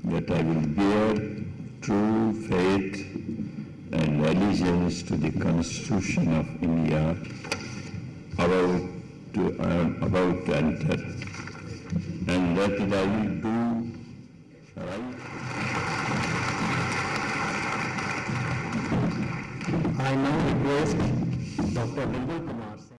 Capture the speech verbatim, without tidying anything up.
that I will bear true faith and allegiance to the Constitution of India about to, I am about to enter, and that I will do right. I now request Doctor Kumar